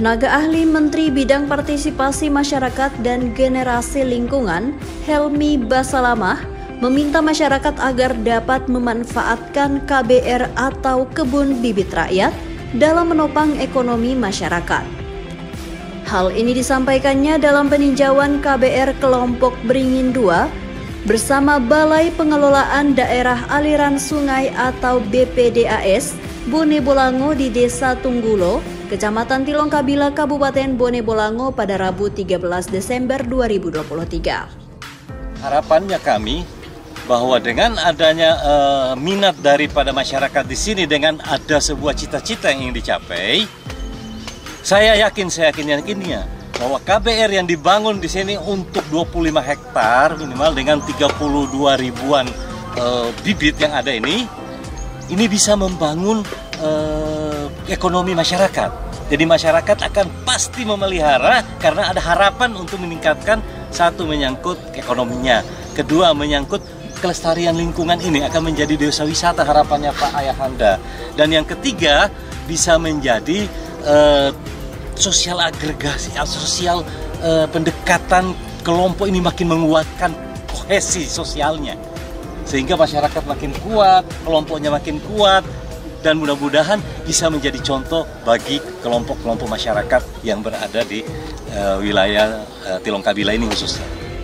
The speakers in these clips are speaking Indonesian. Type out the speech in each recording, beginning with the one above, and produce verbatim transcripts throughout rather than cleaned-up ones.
Tenaga ahli Menteri Bidang Partisipasi Masyarakat dan Generasi Lingkungan, Helmi Basalamah, meminta masyarakat agar dapat memanfaatkan K B R atau kebun bibit rakyat dalam menopang ekonomi masyarakat. Hal ini disampaikannya dalam peninjauan K B R Kelompok Beringin dua bersama Balai Pengelolaan Daerah Aliran Sungai atau B P D A S Bone Bolango di Desa Tunggulo, Kecamatan Tilongkabila, Kabupaten Bone Bolango pada Rabu tiga belas Desember dua ribu dua puluh tiga. Harapannya kami bahwa dengan adanya uh, minat daripada masyarakat di sini, dengan ada sebuah cita-cita yang ingin dicapai, saya yakin, saya yakin yakinnya bahwa K B R yang dibangun di sini untuk dua puluh lima hektar minimal dengan tiga puluh dua ribuan uh, bibit yang ada ini, ini bisa membangun uh, ekonomi masyarakat. Jadi masyarakat akan pasti memelihara karena ada harapan untuk meningkatkan, satu, menyangkut ekonominya, kedua, menyangkut kelestarian lingkungan ini akan menjadi desa wisata harapannya Pak Ayahanda, dan yang ketiga bisa menjadi uh, sosial agregasi, sosial uh, pendekatan kelompok ini makin menguatkan kohesi sosialnya, sehingga masyarakat makin kuat, kelompoknya makin kuat, dan mudah-mudahan bisa menjadi contoh bagi kelompok-kelompok masyarakat yang berada di uh, wilayah uh, Tilongkabila ini khususnya.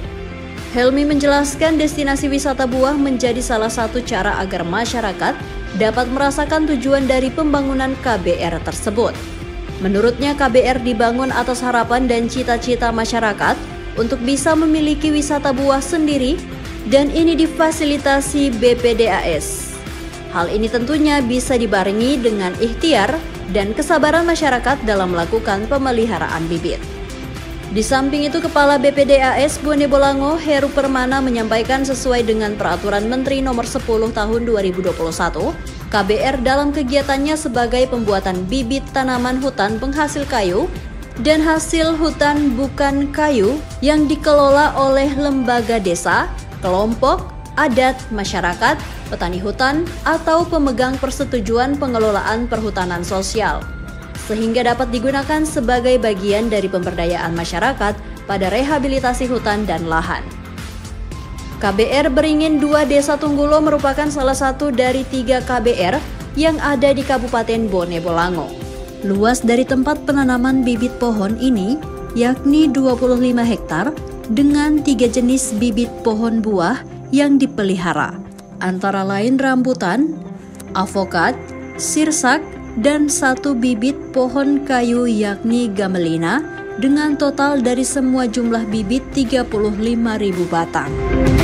Helmi menjelaskan destinasi wisata buah menjadi salah satu cara agar masyarakat dapat merasakan tujuan dari pembangunan K B R tersebut. Menurutnya, K B R dibangun atas harapan dan cita-cita masyarakat untuk bisa memiliki wisata buah sendiri, dan ini difasilitasi B P D A S. Hal ini tentunya bisa dibarengi dengan ikhtiar dan kesabaran masyarakat dalam melakukan pemeliharaan bibit. Di samping itu, Kepala B P D A S Bone Bolango, Heru Permana, menyampaikan sesuai dengan Peraturan Menteri Nomor sepuluh Tahun dua ribu dua puluh satu, K B R dalam kegiatannya sebagai pembuatan bibit tanaman hutan penghasil kayu dan hasil hutan bukan kayu yang dikelola oleh lembaga desa, kelompok, adat, masyarakat, petani hutan, atau pemegang persetujuan pengelolaan perhutanan sosial, sehingga dapat digunakan sebagai bagian dari pemberdayaan masyarakat pada rehabilitasi hutan dan lahan. K B R Beringin dua Desa Tunggulo merupakan salah satu dari tiga K B R yang ada di Kabupaten Bone Bolango. Luas dari tempat penanaman bibit pohon ini yakni dua puluh lima hektar dengan tiga jenis bibit pohon buah yang dipelihara, antara lain rambutan, avokat, sirsak, dan satu bibit pohon kayu yakni gamelina, dengan total dari semua jumlah bibit tiga puluh lima ribu batang.